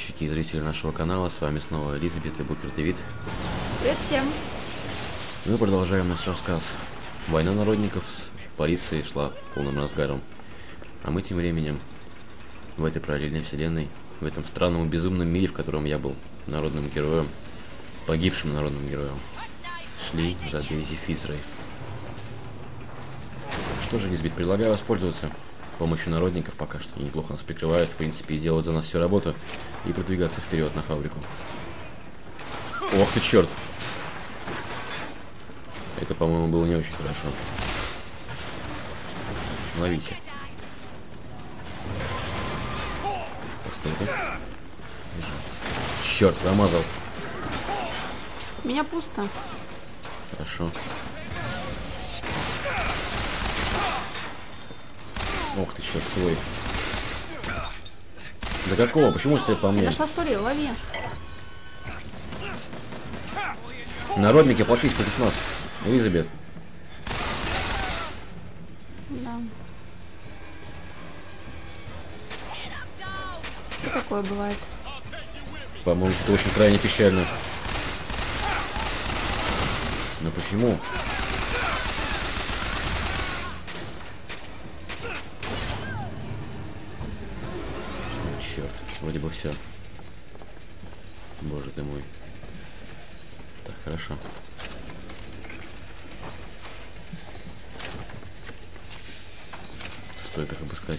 подписчики и зрители нашего канала, с вами снова Элизабет и Букер Дэвид. Привет всем! Мы продолжаем наш рассказ. Война народников с полицией шла полным разгаром. А мы тем временем в этой параллельной вселенной, в этом странном безумном мире, в котором я был народным героем, погибшим народным героем, шли за Дейзи Фицрой. Что же, Лизбет, предлагаю воспользоваться помощью народников, пока что они неплохо нас прикрывают, в принципе, и делают за нас всю работу, и продвигаться вперед на фабрику. Ох ты, черт! Это, по-моему, было не очень хорошо. Ловите. Постой-ка. Черт, промазал. У меня пусто. Хорошо. Ох ты, черт, свой. Да какого? Почему стоит по мне? Нашла столе, лови. Народники пошлись против нас. Элизабет. Да. Что такое бывает? По-моему, это очень крайне печально. Но почему? Черт, вроде бы все. Боже ты мой. Так, хорошо. Стоит их обыскать.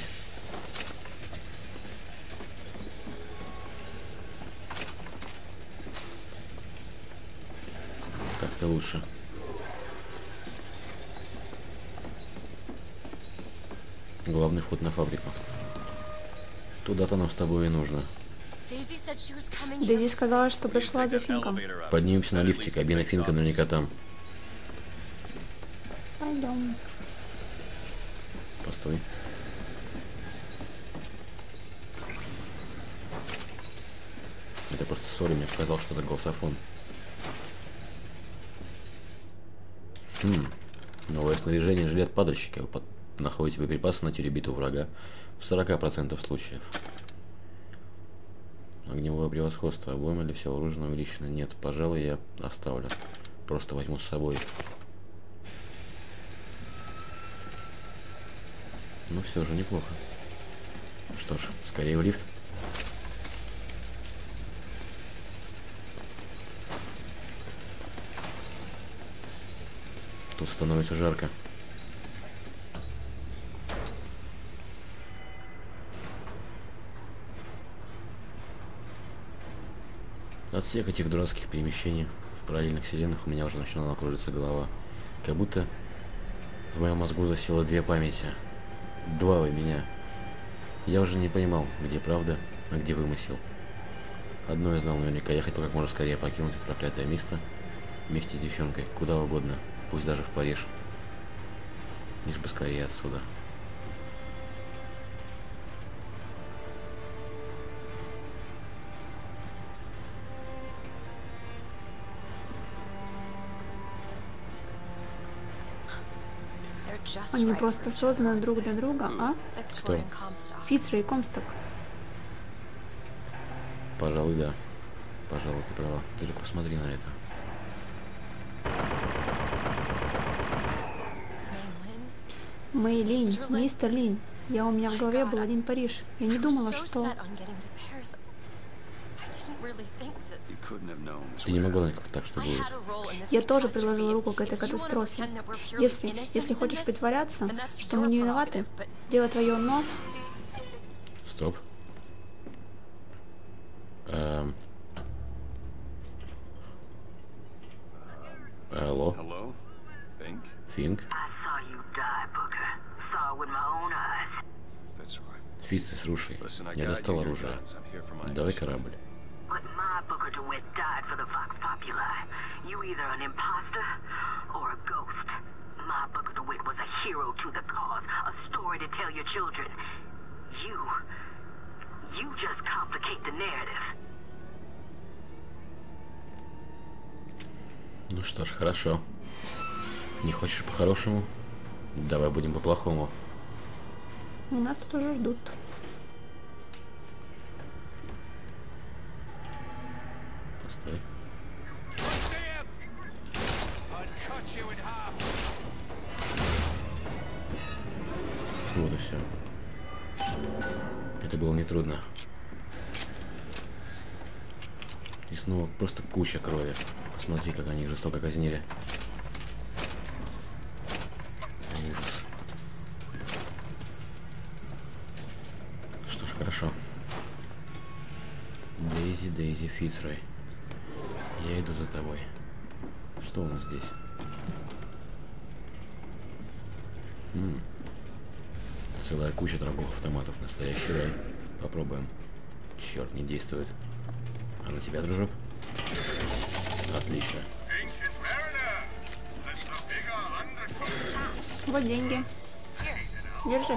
Как-то лучше. Главный вход на фабрику. Туда-то нам с тобой и нужно. Дейзи сказала, что пришла за Финком. Поднимемся на лифте, кабина Финка наверняка там. Пойдем. Постой. Это просто Соли мне показал, что это голософон. Новое снаряжение, жилет падальщика. Вы находите боеприпасы на теле битву врага в 40% случаев. Огневое превосходство. Обойма или все оружие увеличено? Нет, пожалуй, я оставлю. Просто возьму с собой. Ну все же неплохо. Что ж, скорее в лифт. Тут становится жарко. От всех этих дурацких перемещений в параллельных вселенных у меня уже начинала кружиться голова. Как будто в моем мозгу засело две памяти. Два у меня. Я уже не понимал, где правда, а где вымысел. Одно я знал наверняка. Я хотел как можно скорее покинуть это проклятое место вместе с девчонкой. Куда угодно. Пусть даже в Париж. Лишь бы скорее отсюда. Они просто созданы друг для друга, а? Кто? Фицра и Комсток. Пожалуй, да. Пожалуй, ты права. Только посмотри на это. Мэй Линь, мистер Линь. У меня в голове был один Париж. Я не думала, что... Ты не могла знать, как так, что будет. Я тоже приложила руку к этой катастрофе. Если хочешь притворяться, что мы не виноваты, дело твое, но... Стоп. Алло. Финк? Фиц, слушай, я достал оружие. Давай корабль. Ну что ж, хорошо. Не хочешь по-хорошему? Давай будем по-плохому. У нас тут уже ждут. Так. Вот и все. Это было нетрудно. И снова просто куча крови. Посмотри, как они их жестоко казнили. Ужас. Что ж, хорошо. Дейзи Фицрой. Я иду за тобой. Что у нас здесь? Целая куча дорогих автоматов. Настоящий рай. Попробуем. Черт, не действует. А на тебя, дружок? Отлично. Вот деньги. Держи.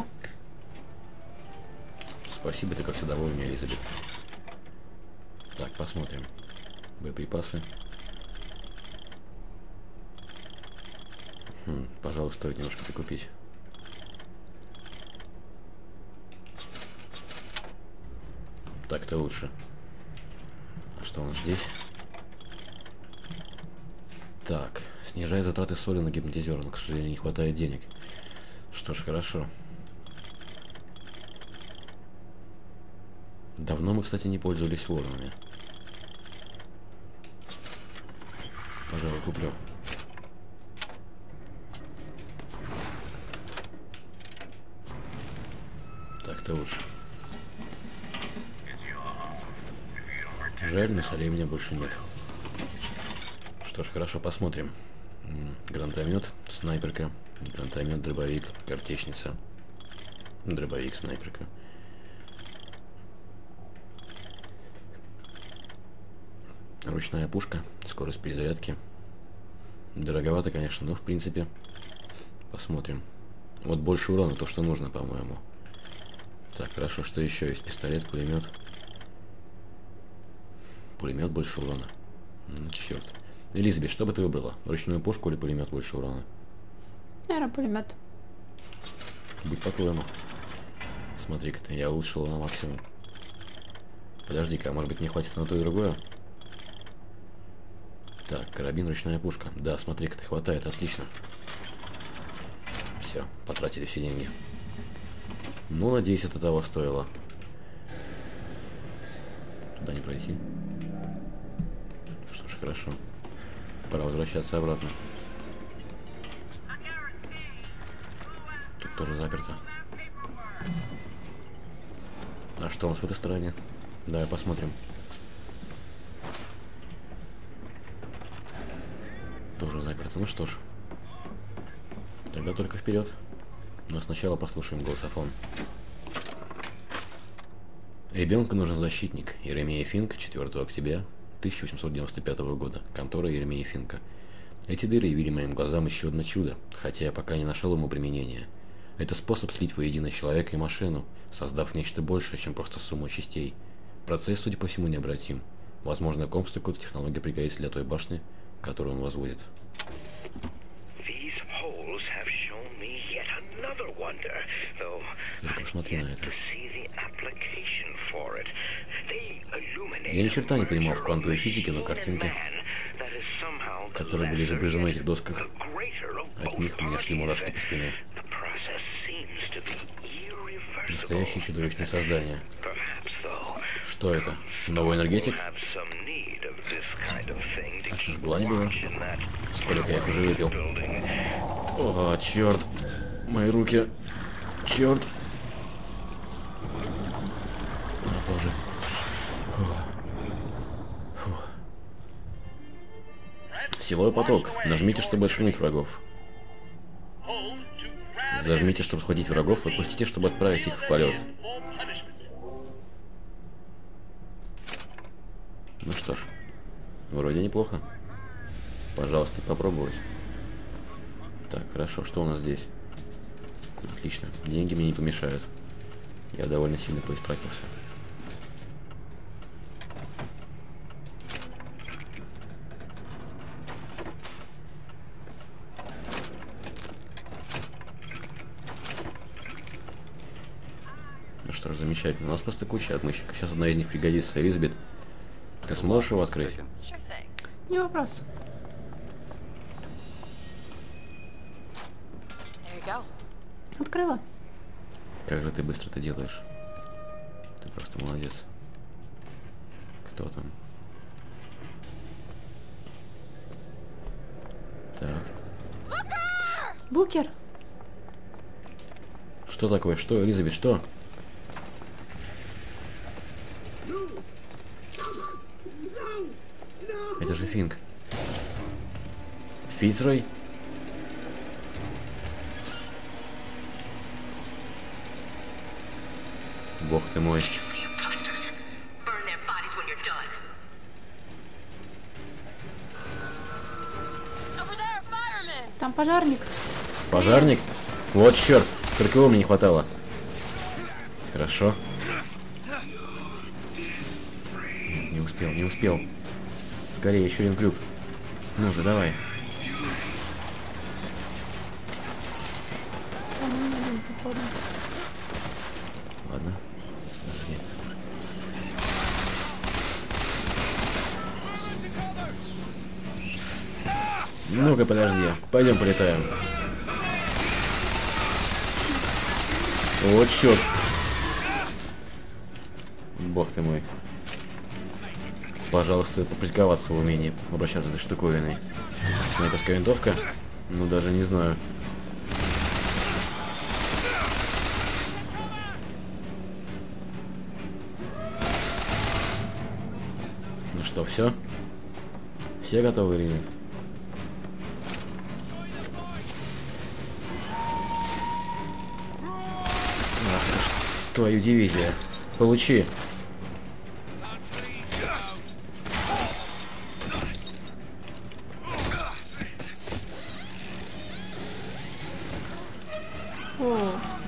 Спасибо, ты как всегда вовремя, Элизабет. Так, посмотрим. Боеприпасы. Пожалуй, стоит немножко прикупить. Так-то лучше. А что у нас здесь? Так, снижай затраты соли на гипнотизер, но, к сожалению, не хватает денег. Что ж, хорошо. Давно мы, кстати, не пользовались воронами. Пожалуй, куплю. Так-то лучше. Жаль, но солей у меня больше нет. Что ж, хорошо, посмотрим. Гранатомет, снайперка, гранатомет, дробовик, картечница, дробовик, снайперка. Ручная пушка, скорость перезарядки. Дороговато, конечно, но в принципе посмотрим. Вот больше урона, то, что нужно, по-моему. Так, хорошо, что еще есть? Пистолет, пулемет. Пулемет больше урона. Черт. Элизабет, что бы ты выбрала? Ручную пушку или пулемет больше урона? Наверное, пулемет. Будь по-твоему. Смотри-ка ты, я улучшил на максимум. Подожди-ка, а может быть не хватит на то и другое? Так, карабин, ручная пушка. Да, смотри-ка, ты хватает, отлично. Все, потратили все деньги. Ну, надеюсь, это того стоило. Туда не пройти. Что ж, хорошо. Пора возвращаться обратно. Тут тоже заперто. А что у нас в этой стороне? Давай посмотрим. Тоже заперто. Ну что ж. Тогда только вперед. Но сначала послушаем голософон. Ребенку нужен защитник. Еремея Финк, 4 октября 1895 года. Контора Еремея Финка. Эти дыры явили моим глазам еще одно чудо, хотя я пока не нашел ему применения. Это способ слить воедино человека и машину, создав нечто большее, чем просто сумму частей. Процесс, судя по всему, необратим. Возможно, Комстеку технология пригодится для той башни, которую он возводит. Я посмотри на это. Я ни черта не понимал в квантовой физике, но картинки, которые были изображены на этих досках, от них у меня шли мурашки по спине. Настоящее чудовищное создание. Что это? Новый энергетик? А что ж, была не была? Сколько я их уже выпил? О, черт! Мои руки! Черт! О, боже! Фу. Силовой поток. Нажмите, чтобы отшвырнуть врагов. Зажмите, чтобы схватить врагов, отпустите, чтобы отправить их в полет. Ну что ж, вроде неплохо. Пожалуйста, попробовать. Так, хорошо, что у нас здесь? Отлично, деньги мне не помешают. Я довольно сильно поистратился. Ну что ж, замечательно. У нас просто куча отмычек. Сейчас одна из них пригодится. Элизабет, Ты сможешь его открыть? Не вопрос. Открыла. Как же ты быстро это делаешь? Ты просто молодец. Кто там? Так. Букер! Что такое? Что, Элизабет, что? Это же Финк. Фицрой? Бог ты мой. Там пожарник. Пожарник? Вот черт, только его мне не хватало. Хорошо. Не успел, не успел. Скорее, еще один крюк. Ну же, давай. Походу. Ладно. Подожди. Ну-ка, подожди. Пойдем полетаем. Вот черт. Бог ты мой. Пожалуйста, попрактиковаться в умении обращаться с этой штуковиной. Снайперская винтовка? Ну, даже не знаю. Ну что, все? Все готовы или нет? Ах, твою дивизию. Получи. Фу.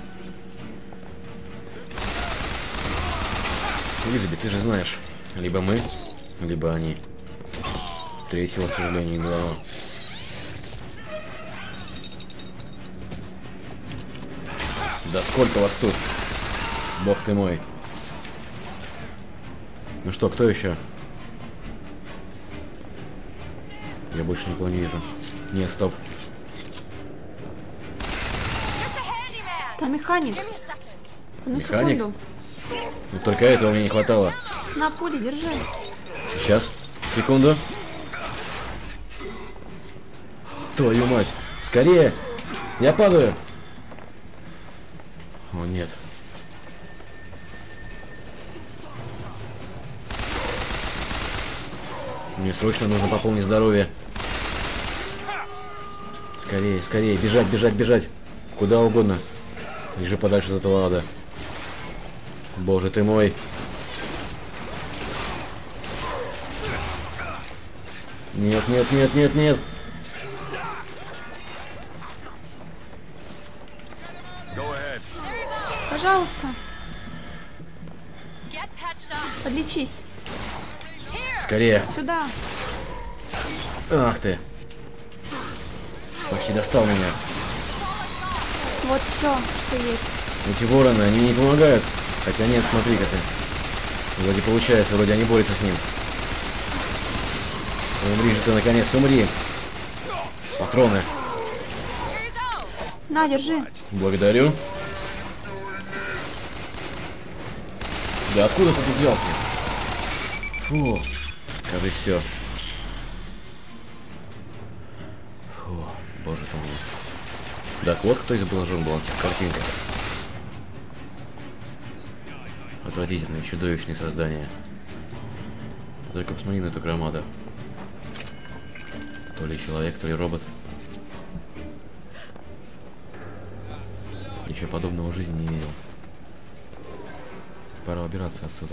Элизабет, ты же знаешь, либо мы, либо они. Третьего, к сожалению, не дало. Да сколько вас тут? Бог ты мой. Ну что, кто еще? Я больше никого не вижу. Не, стоп. Там механик. Одну Механик? секунду. Ну только этого мне не хватало. На пули, держи. Сейчас. Секунду. Твою мать. Скорее. Я падаю. О, нет. Мне срочно нужно пополнить здоровье. Скорее, скорее. Бежать, бежать, бежать. Куда угодно. Лишь бы подальше от этого ада. Боже ты мой. Нет, нет, нет, нет, нет. Пожалуйста. Подлечись. Скорее. Сюда. Ах ты. Почти достал меня. Вот все, что есть. Эти вороны, они не помогают. Хотя нет, смотри-ка ты. Вроде получается, вроде они борются с ним. Умри же ты, наконец, умри. Патроны. На, держи. Благодарю. Да откуда ты тут взялся? Фу. Кажется, все. Фу, боже ты мой. Так вот кто изображен был на тех картинках. Отвратительные, чудовищные создания. Только посмотри на эту громаду. То ли человек, то ли робот. Ничего подобного в жизни не видел. Пора убираться отсюда.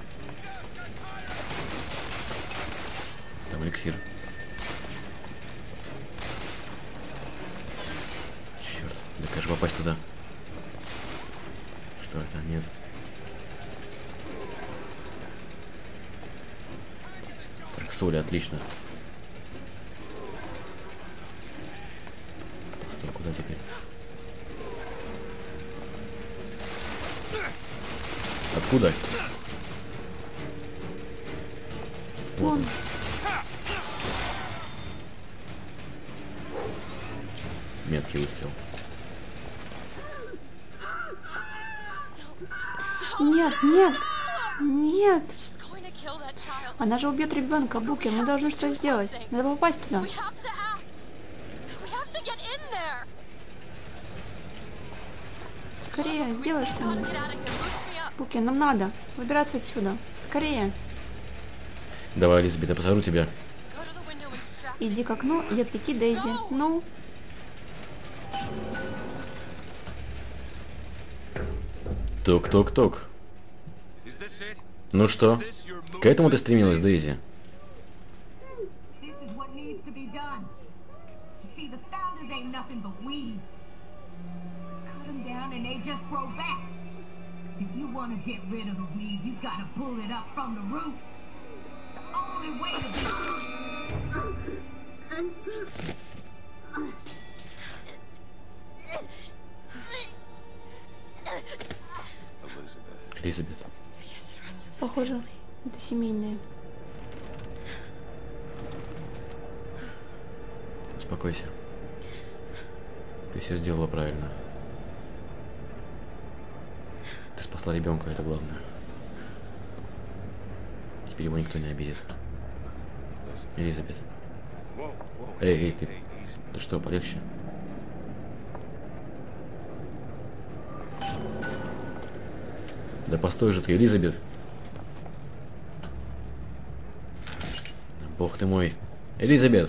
Там эликсир. Черт, да как же попасть туда? Что это? Нет. Так, соли, отлично. Постой, куда теперь? Откуда? Вот он. Меткий выстрел. Нет, нет, нет. Она же убьет ребенка, Букер. Мы должны что сделать? Надо попасть туда. Скорее, сделай что-нибудь. Букер, нам надо выбираться отсюда. Скорее. Давай, Элизабет, я позову тебя. Иди к окну и отвлеки Дейзи. Ну. Ток-ток-ток. Ну что? К этому ты стремилась, Дейзи? Элизабет. Похоже, это семейное. Успокойся. Ты все сделала правильно. Ты спасла ребенка, это главное. Теперь его никто не обидит. Элизабет. Эй, ты что, полегче? Да постой же ты, Элизабет. Бог ты мой. Элизабет!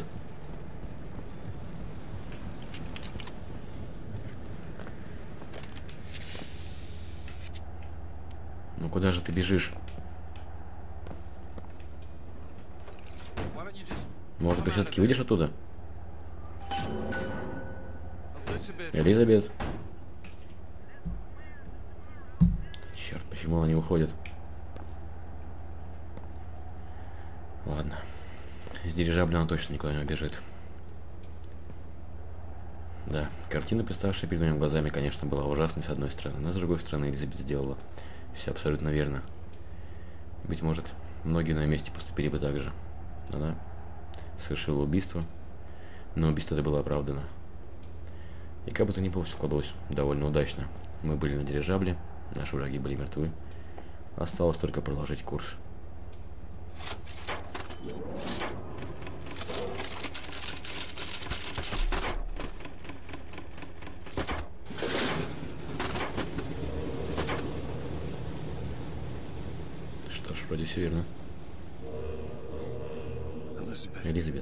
Ну куда же ты бежишь? Может, ты все-таки выйдешь оттуда? Элизабет? Черт, почему она не уходит? Ладно. С дирижабля она точно никуда не убежит. Да, картина, представшая перед моими глазами, конечно, была ужасной с одной стороны, но с другой стороны Элизабет сделала все абсолютно верно. Быть может, многие на месте поступили бы так же. Она совершила убийство, но убийство это было оправдано. И как бы то ни было, все складывалось довольно удачно. Мы были на дирижабле, наши враги были мертвы. Осталось только продолжить курс. Что ж, вроде все верно. Элизабет.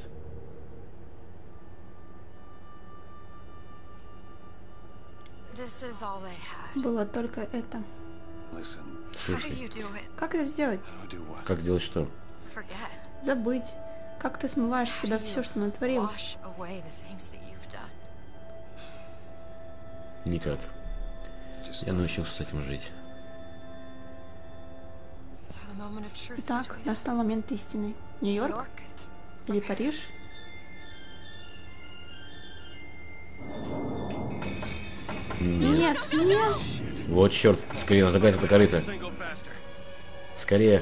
Было только это. Слушай, Как это сделать? как сделать что? Забыть. Как ты смываешь с себя все, что натворил? Никак. Я научился с этим жить. Итак, настал момент истины. Нью-Йорк? Или Париж? Нет, нет! Вот черт, скорее разогнать это корыто. Скорее.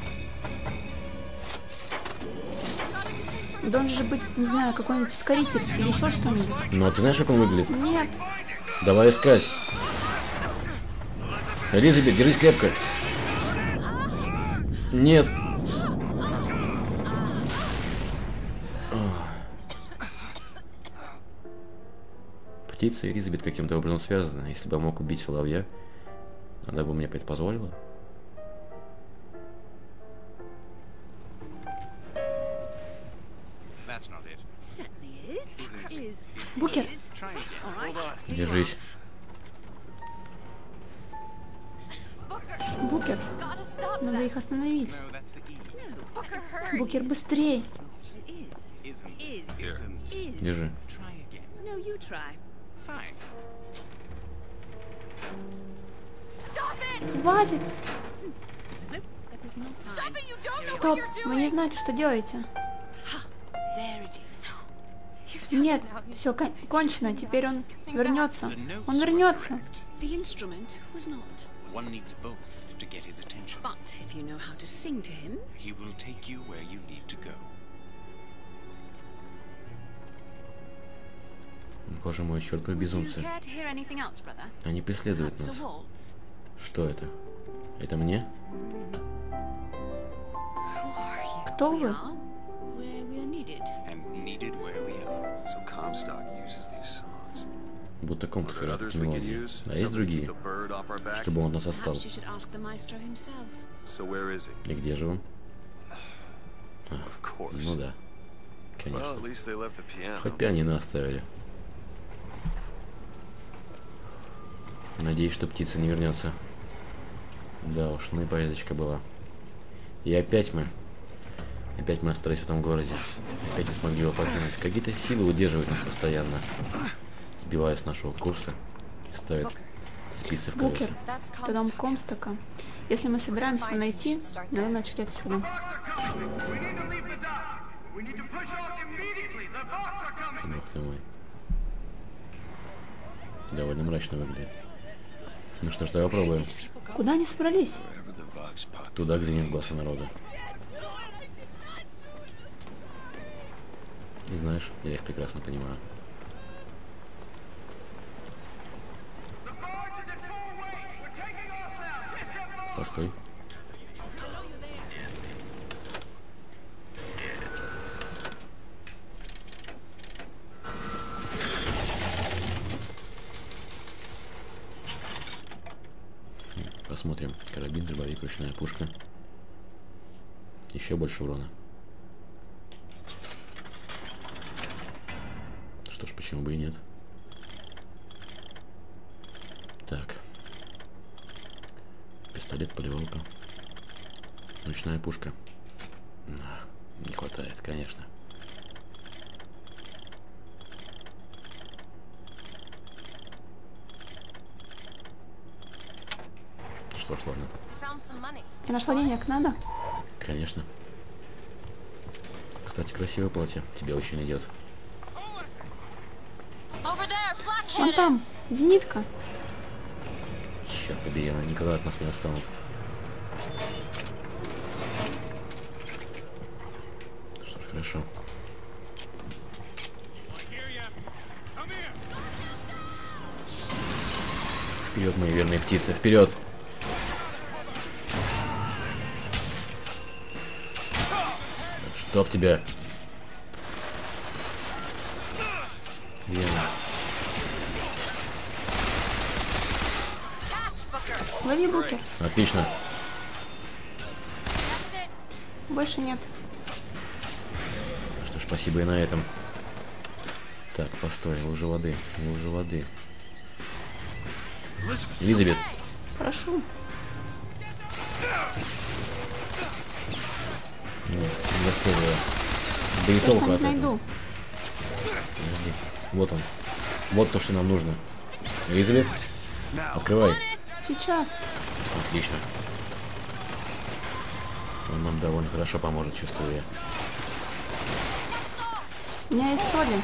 Должен же быть, не знаю, какой-нибудь ускоритель или еще что-нибудь. Ну а ты знаешь, как он выглядит? Нет. Давай искать. Элизабет, держись крепко. Нет. Птица и Элизабет каким-то образом связаны. Если бы я мог убить соловья, она бы мне это позволила. Букер, Держись. Букер, надо их остановить. Букер, быстрей. Держи. Хватит. Стоп, вы не знаете, что делаете. Нет, все кончено, теперь он вернется. Он вернется. get his attention. But if you know how to sing to him, He will take you where you need to go. Боже мой, чертовы would you безумцы. care to hear anything else, brother? Они преследуют Perhaps a нас. waltz? Что это? Это мне? Who are you? Кто We вы? are where we are needed. And needed where we are. So Comstock uses these songs. Будто комп Are there играет others такие we could мелодии. use? А есть Something to keep другие, the bird off our back? чтобы он нас оставил. Perhaps you should ask the maestro himself. So where is he? И где же он? Of course. Ну да. Well, Конечно. at least they left the piano. Хоть пианино оставили. Надеюсь, что птица не вернется. Да уж, ну и поездочка была. И опять мы остались в этом городе. Опять не смогли его покинуть. Какие-то силы удерживают нас постоянно, сбивая с нашего курса и ставят спицы в колеса. Букер, это дом Комстока. Если мы собираемся его найти, надо начать отсюда. Бог ты мой. Довольно мрачно выглядит. Ну что ж, давай попробуем. Куда они собрались? Wherever the vox pop. Туда, где нет глаза народа. И знаешь, я их прекрасно понимаю. Постой. Посмотрим. Карабин, дробовик, ручная пушка. Еще больше урона. Что ж, почему бы и нет? Так. Пистолет, поливалка. Ручная пушка. Не хватает, конечно. Что ж, ладно. Я нашла денег, надо? Конечно. Кстати, красивое платье. Тебе очень идет. Вон там, зенитка. Черт побери, она никогда от нас не отстанут. Что ж, хорошо. Вперед, мои верные птицы, вперед! Чтоб тебя! Верно. Лови, Букер. Отлично. Больше нет. Что ж, спасибо и на этом. Так, постой, лужа воды, лужа воды. Элизабет, Прошу. не заставила. Да и Я толку что-нибудь от этого. найду. Подожди. Вот он. Вот то, что нам нужно. Элизабет, открывай. Сейчас. Отлично. Он нам довольно хорошо поможет, чувствую я. У меня есть соли.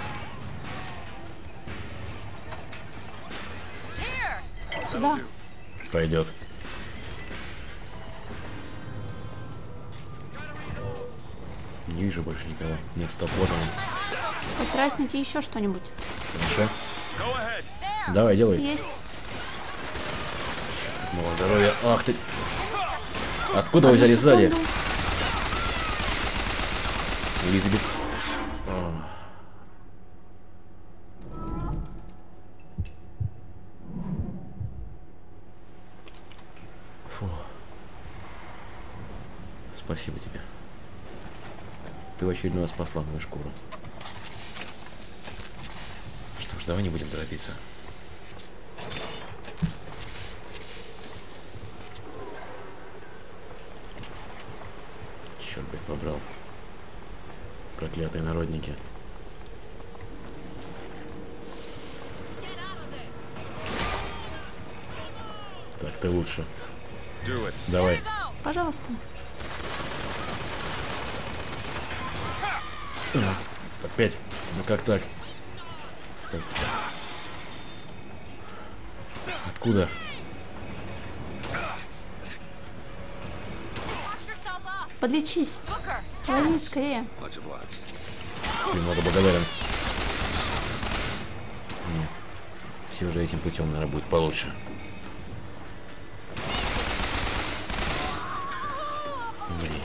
Сюда. Пойдет. Не вижу больше никого. Нет, стоп, вот он. Постараюсь найти еще что-нибудь. Хорошо. Давай, делай. Есть. Мало здоровья. Ах ты. Откуда вы взяли Одну сзади? секунду. Элизабет. Фу. Спасибо тебе. Ты в очередной раз спасла мою шкуру. Что ж, давай не будем торопиться. Черт бы их побрал. Проклятые народники. Так-то лучше. Do it. Давай. Пожалуйста. Опять. Ну как так? Стой. Откуда? Подлечись. Возьми скорее. Much obliged. Ты много благодарен. Нет. Все же этим путем, наверное, будет получше. Блин.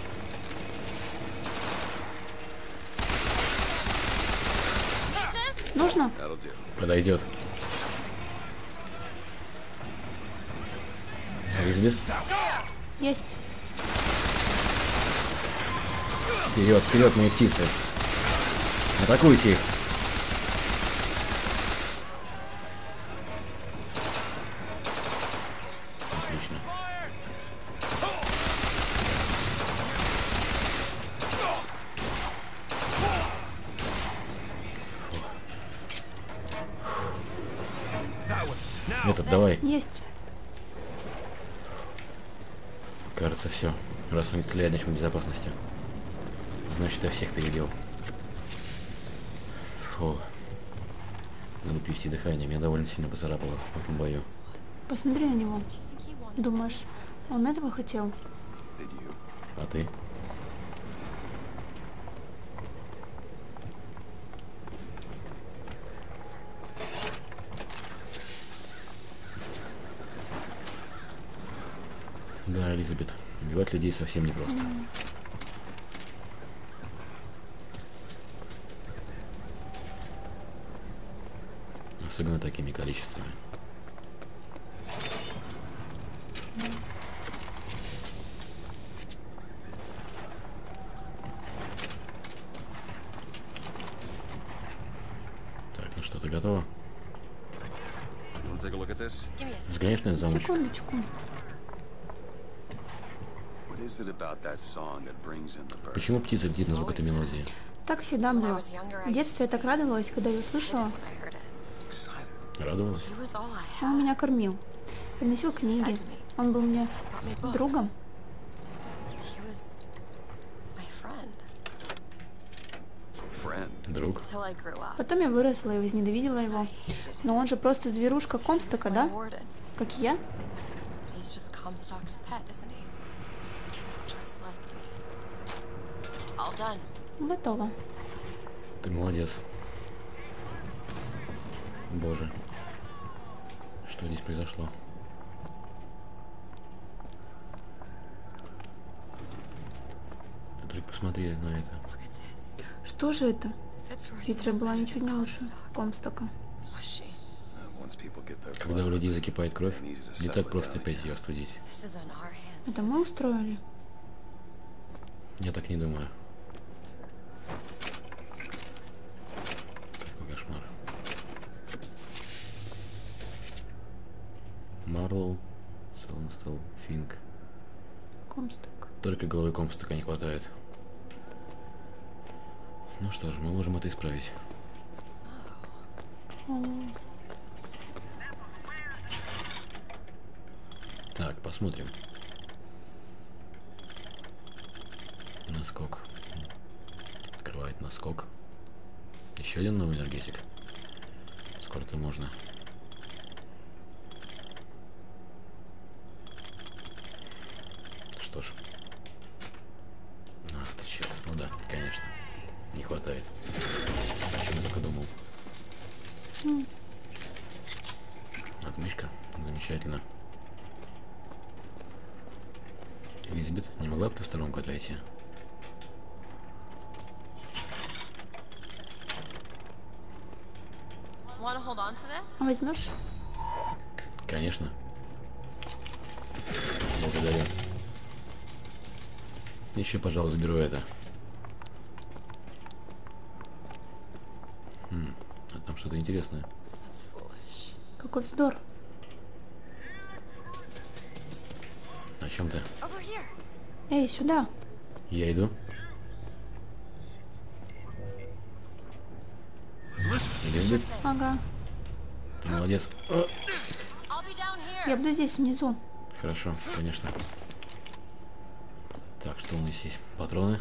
Нужно? That'll do. Подойдет. Элизабет? Есть. Вперед, вперед, мои птицы. Атакуйте их. Отлично. Этот, давай. Есть. Кажется, все. Раз он не стреляет, значит мы в безопасности. Значит, я всех перебил. Фу. Надо привести дыхание. Меня довольно сильно поцарапало в этом бою. Посмотри на него. Думаешь, он этого хотел? Did you? А ты? Да, Элизабет. Убивать людей совсем непросто. Особенно такими количествами. Так, ну что, ты готова? Want to take a look at this? Взглянешь на этот замочек? Секундочку. What is it about that song that brings in the bird? Почему птица летит на звук этой мелодии? Так всегда было. В детстве я так радовалась, когда ее слышала. Excited. Радовалась? Он меня кормил. Приносил книги. Он был мне другом. Friend. Друг? Потом я выросла и возненавидела его. Но он же просто зверушка Комстока, да? Как и я. Готово. Ты молодец. Боже. Что здесь произошло? Ты только посмотри на это. Что же это? Питера была ничуть не лучше Комстока. Once people get their Когда у blood, людей закипает кровь, then easy to не settle так it просто down опять again. ее остудить. Это мы устроили? Я так не думаю. Какой кошмар. Марлоу, Селмстел, Финк. Комсток. Только головы Комстока не хватает. Ну что ж, мы можем это исправить. Так, посмотрим. Наскок. Открывает наскок. Еще один новый энергетик. Сколько можно? Что ж. Ах ты черт. Ну да, конечно. Не хватает. О чем я только думал. Отмычка. Замечательно. Элизабет, не могла бы ты в втором катайся? А возьмешь? Конечно. Благодарю. Еще, пожалуй, заберу это. А там что-то интересное. Какой вздор. О чем ты? Эй, сюда. Я иду. Элизабет, Ага. ты молодец. О, Я буду здесь, внизу. хорошо, конечно. Так, что у нас есть? Патроны.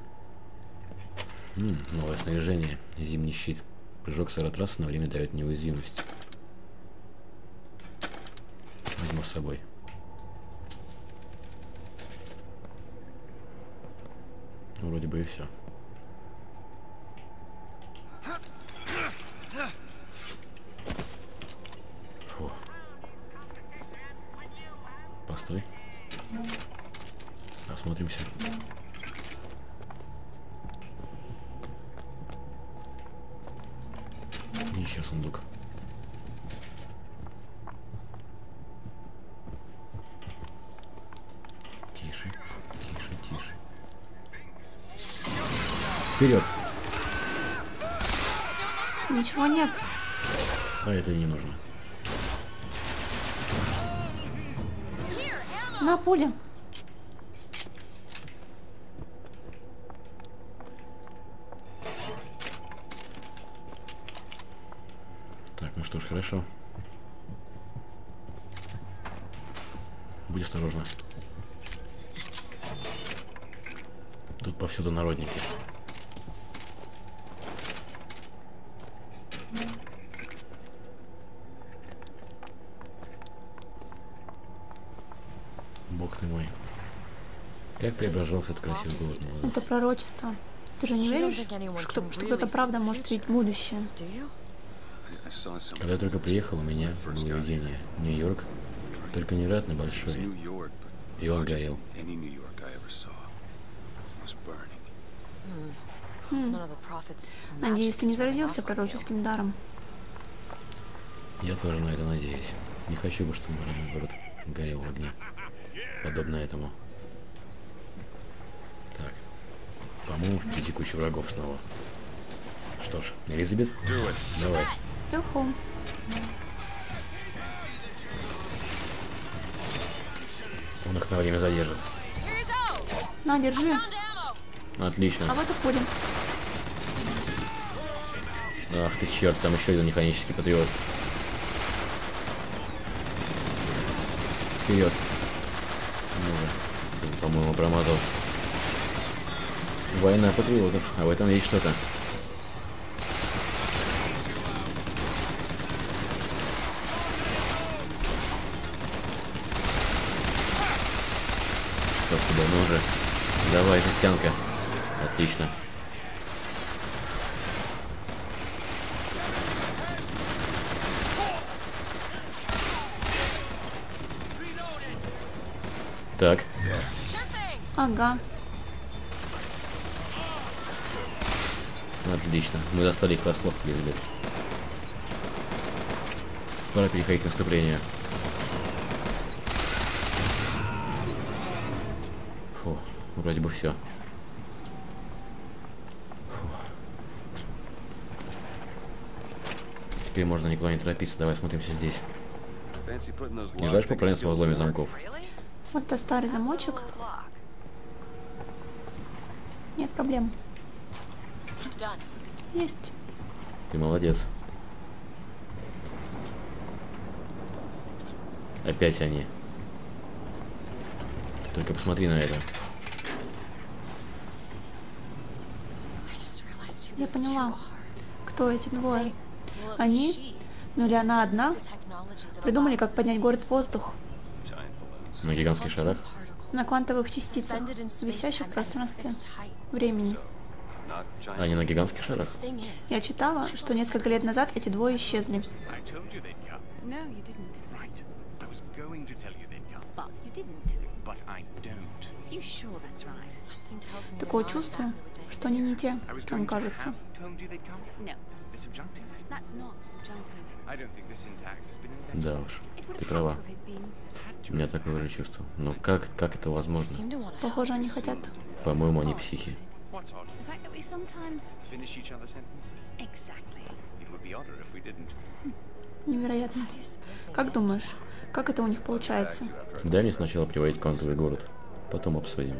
Новое снаряжение. Зимний щит. Прыжок с аэротрассы на время дает неуязвимость. Возьму с собой. вроде бы и все. Фу. Постой. Осмотримся. И еще сундук. Тише, тише, тише. Вперед! Ничего нет. А это не нужно. На пуля. Так, ну что ж, хорошо. Будь осторожна. Тут повсюду народники. Бог ты мой. Как преображался этот красивый город. Это пророчество. Ты же не веришь, что кто-то правда может видеть будущее? I saw something. Когда я только приехал, у меня было видение. Нью-Йорк, только невероятно It was большой. New York, but И он горел. any New York I ever saw was burning. Надеюсь, ты не заразился пророческим даром. Я тоже на это надеюсь. Не хочу бы, чтобы мой родной город горел в огне. Подобно этому. Так. По-моему, впереди куча врагов снова. Что ж, Элизабет, давай. Юху. Он их на время задержит. На, держи. Отлично. А вот и пуля. Ах ты черт, там еще один механический патриот. Вперед. Ну же, по-моему, промазал. Война патриотов, а в этом есть что-то. Чтоб тебя, ну же. Давай, жестянка. Отлично. Так. Ага. Отлично. Мы застали их врасплох, Элизабет. Пора переходить к наступлению. Фу, вроде бы все. Теперь можно никуда не торопиться. Давай смотримся здесь. Fancy putting those Не знаешь lockpicking поправиться в skills изломе to work? замков? Вот это старый замочек. Нет проблем. Есть. Ты молодец. Опять они. Только посмотри на это. Я поняла, кто эти двое. Они, ну или она одна, придумали, как поднять город в воздух Giant balloons. На гигантских шарах. на квантовых частицах, висящих в пространстве времени. Not giant. А не на гигантских шарах. Я читала, что несколько лет назад эти двое исчезли. I told you they'd come. No, you didn't. Right. I was going to tell you they'd come. But you didn't. But I don't. You sure that's right? Такое чувство, что они не те, I was кем going to кажутся. have told you they'd come. No, The subjunctive. that's not subjunctive. I don't think the syntax has been invented. Да уж, It would ты have права. to have been. У меня такое же чувство. Но как это возможно? Похоже, они хотят. По-моему, они психи. What's odd? The fact that we sometimes... Finish each other's sentences. Exactly. It would be odder if we didn't. Невероятно. Как думаешь, как это у них получается? Дай мне сначала приводить квантовый город. Потом обсудим.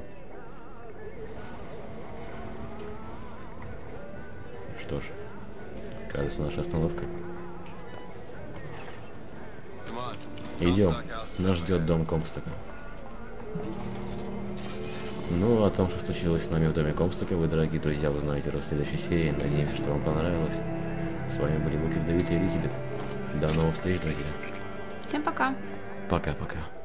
Что ж, кажется, наша остановка. Идем. Нас ждет дом Комстока. Ну, о том, что случилось с нами в доме Комстока, вы, дорогие друзья, узнаете в следующей серии. Надеемся, что вам понравилось. С вами были Букер, Давид и Элизабет. До новых встреч, друзья. Всем пока. Пока-пока.